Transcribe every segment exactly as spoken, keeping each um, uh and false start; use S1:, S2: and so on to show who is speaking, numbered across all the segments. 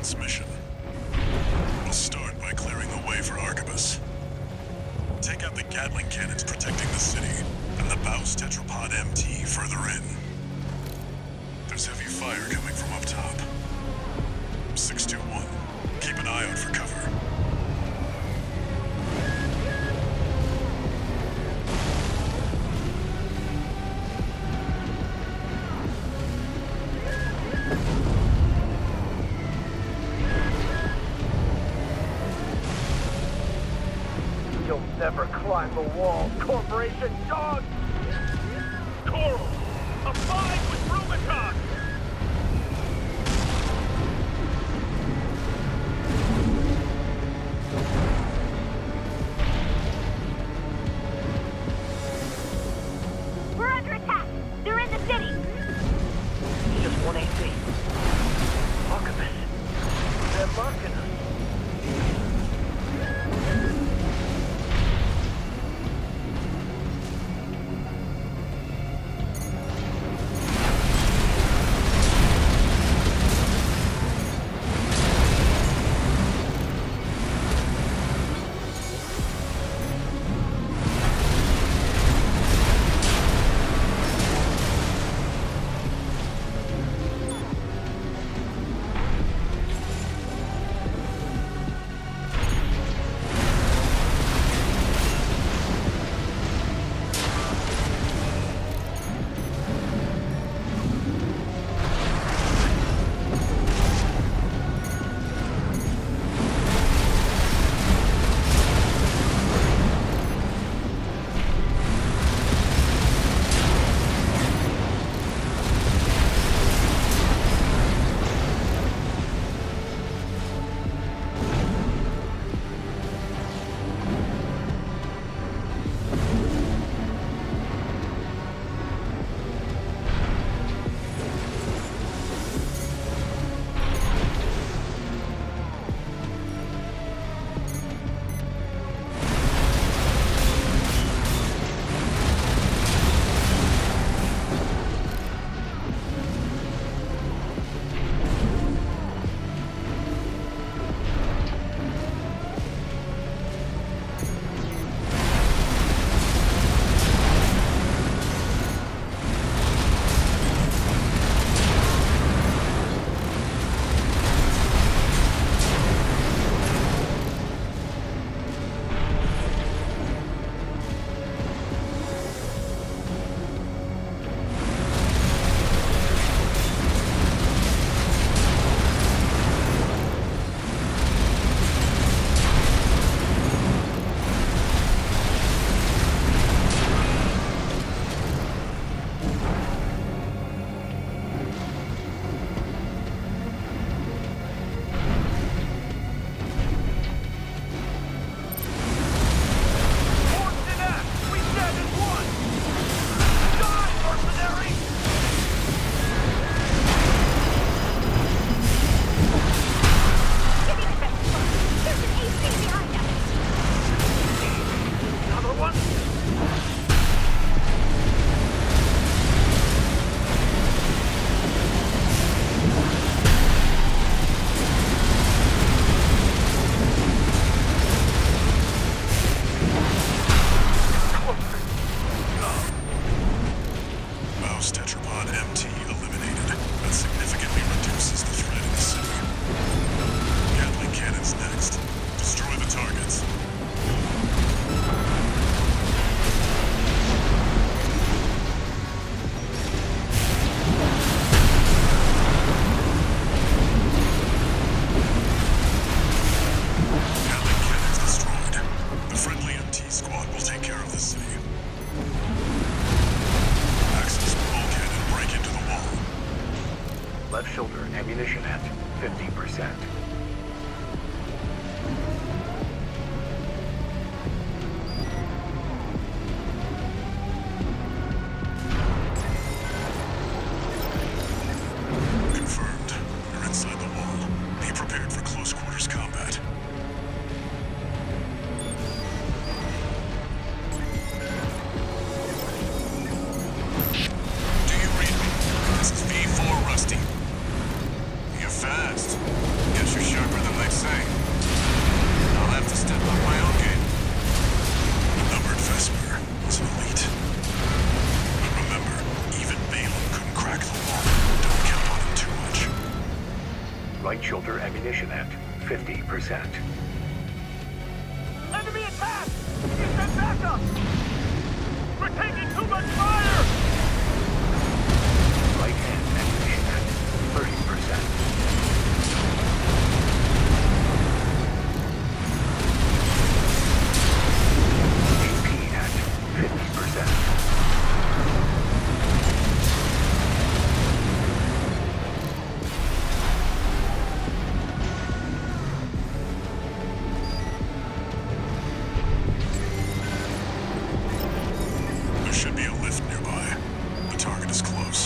S1: Defense mission. We'll start by clearing the way for Arquebus. Take out the Gatling cannons protecting the city, and the Baus Tetrapod M T further in. There's heavy fire coming from up top. six two one, keep an eye out for cover.
S2: You'll never climb the wall, Corporation dog! Coral! A fight with Rubicon!
S3: We're under attack! They're in the city!
S2: Just one A C. Arquebus. They're marking us. Left shoulder ammunition at fifty percent.
S1: Confirmed. You're inside the wall. Be prepared for close quarters combat. Do you read me? This is V four Rusty. You're fast. Guess you're
S2: Right shoulder ammunition at fifty percent.
S4: Enemy attack! Get that backup! We're taking too much fire!
S2: Right hand ammunition at thirty percent. A P at fifty percent.
S1: There should be a lift nearby. The target is close.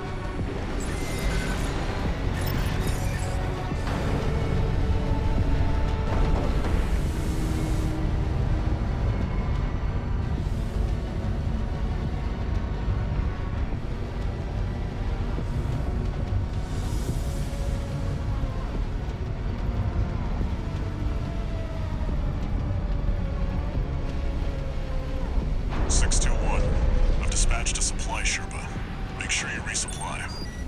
S1: six two one. I've dispatched a supply Sherpa. Make sure you resupply.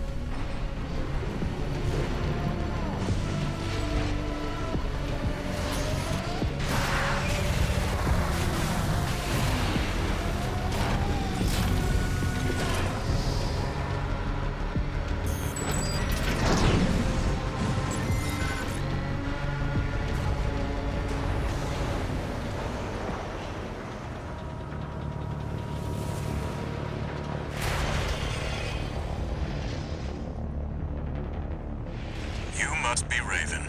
S1: You must be Raven.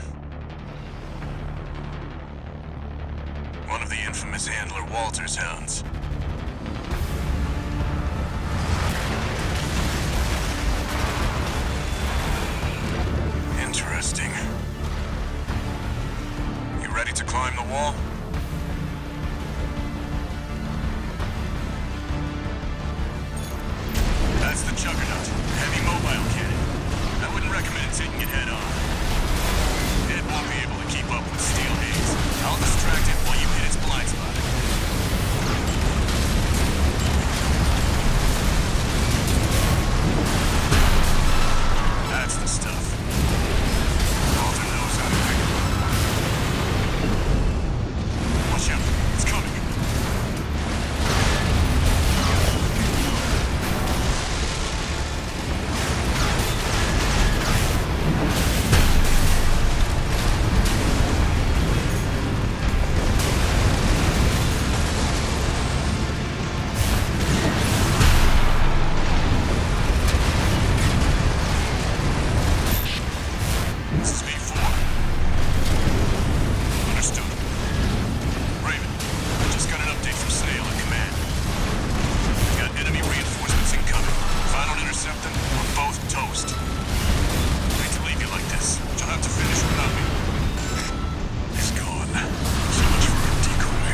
S1: One of the infamous handler Walter's hounds. Interesting. You ready to climb the wall? That's the Juggernaut. Heavy mobile cannon. I wouldn't recommend taking it head on. It won't be able to keep up with Steel Haze. I'll distract it while you hit its blind spot. That's the stuff. Walter knows how to pick it up. Watch out. It's coming. This is V four. Understood. Raven, I just got an update from Snail at command. We've got enemy reinforcements incoming. If I don't intercept them, we're both toast. I hate to leave you like this, but you'll have to finish without me. He's gone. So much for a decoy.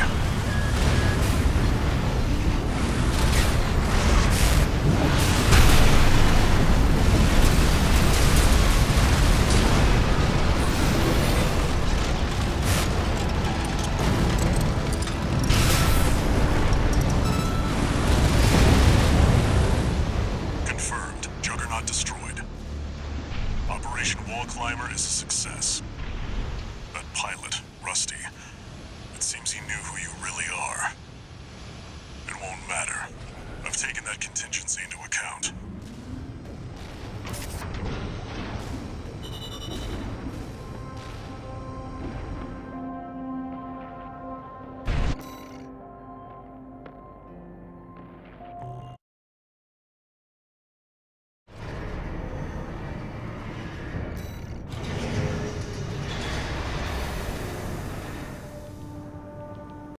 S1: Confirmed. Juggernaut destroyed. Operation Wall Climber is a success. That pilot, Rusty, it seems he knew who you really are. It won't matter. I've taken that contingency into account.